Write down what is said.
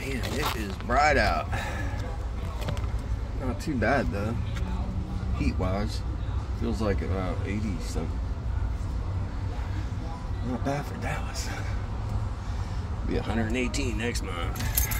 Man, it is bright out. Not too bad though. Heat wise. Feels like about 80 something. Not bad for Dallas. Be 118 next month.